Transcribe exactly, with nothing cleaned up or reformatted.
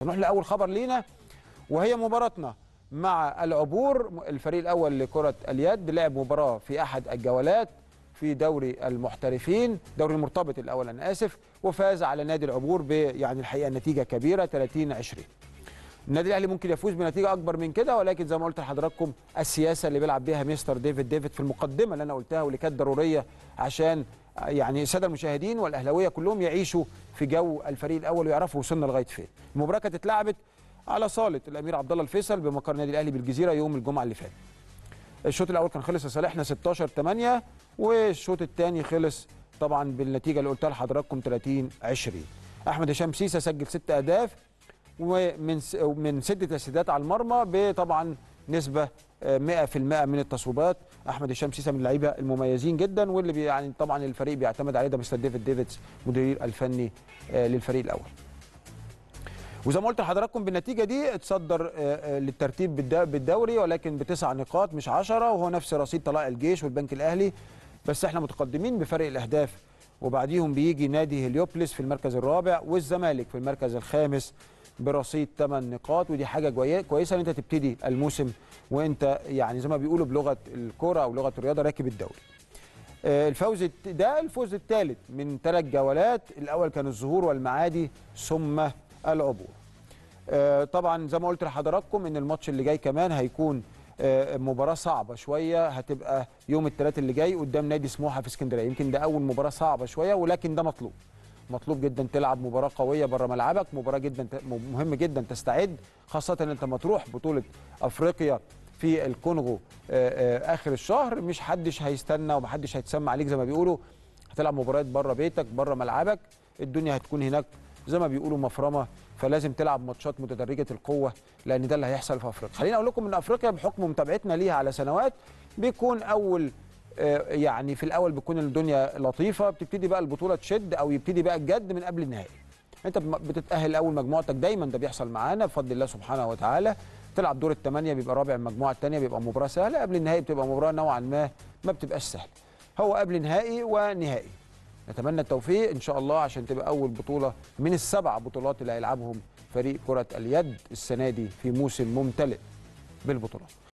نروح لاول خبر لينا وهي مباراتنا مع العبور. الفريق الاول لكره اليد لعب مباراه في احد الجولات في دوري المحترفين، دوري المرتبط الاول انا اسف، وفاز على نادي العبور ب يعني الحقيقه نتيجه كبيره ثلاثين عشرين. النادي الاهلي ممكن يفوز بنتيجه اكبر من كده، ولكن زي ما قلت لحضراتكم السياسه اللي بيلعب بيها مستر ديفيد ديفيد في المقدمه اللي انا قلتها واللي كانت ضروريه عشان يعني الساده المشاهدين والاهلاويه كلهم يعيشوا في جو الفريق الاول ويعرفوا وصلنا لغايه فين. المباراه كانت اتلعبت على صاله الامير عبد الله الفيصل بمقر النادي الاهلي بالجزيره يوم الجمعه اللي فات. الشوط الاول كان خلص لصالحنا ستاشر ثمانية، والشوط الثاني خلص طبعا بالنتيجه اللي قلتها لحضراتكم ثلاثين عشرين. احمد هشام سيسه سجل ست اهداف ومن من ست تسديدات على المرمى بطبعا نسبه مئة في المئة من التصويبات. احمد هشام سيسه من اللعيبه المميزين جدا واللي بي يعني طبعا الفريق بيعتمد عليه، ده مستر ديفيد ديفيدز مدير الفني للفريق الاول. وزي ما قلت لحضراتكم بالنتيجه دي اتصدر للترتيب بالدوري ولكن بتسع نقاط مش عشرة، وهو نفس رصيد طلائع الجيش والبنك الاهلي، بس احنا متقدمين بفرق الاهداف. وبعديهم بيجي نادي هليوبلس في المركز الرابع والزمالك في المركز الخامس برصيد ثمان نقاط، ودي حاجه كويسه ان انت تبتدي الموسم وانت يعني زي ما بيقولوا بلغه الكره او لغه الرياضه راكب الدوري. الفوز ده الفوز الثالث من ثلاث جولات، الاول كان الظهور والمعادي ثم العبور. طبعا زي ما قلت لحضراتكم ان الماتش اللي جاي كمان هيكون مباراه صعبه شويه، هتبقى يوم الثلاث اللي جاي قدام نادي سموحه في اسكندريه. يمكن ده اول مباراه صعبه شويه ولكن ده مطلوب مطلوب جدا تلعب مباراه قويه بره ملعبك، مباراه جدا مهم جدا تستعد، خاصه ان انت لما تروح بطوله افريقيا في الكونغو اخر الشهر مش حدش هيستنى ومحدش هيتسمع عليك زي ما بيقولوا. هتلعب مباريات بره بيتك بره ملعبك، الدنيا هتكون هناك زي ما بيقولوا مفرمه، فلازم تلعب ماتشات متدرجه القوه لان ده اللي هيحصل في افريقيا. خليني اقول لكم ان افريقيا بحكم متابعتنا ليها على سنوات بيكون اول يعني في الاول بتكون الدنيا لطيفه، بتبتدي بقى البطوله تشد او يبتدي بقى الجد من قبل النهائي. انت بتتاهل اول مجموعتك، دايما ده بيحصل معانا بفضل الله سبحانه وتعالى. تلعب دور الثمانيه بيبقى رابع المجموعه الثانيه، بيبقى مباراه سهله. قبل النهائي بتبقى مباراه نوعا ما ما بتبقاش سهله. هو قبل نهائي ونهائي. نتمنى التوفيق ان شاء الله عشان تبقى اول بطوله من السبع بطولات اللي هيلعبهم فريق كره اليد السنه دي في موسم ممتلئ بالبطولات.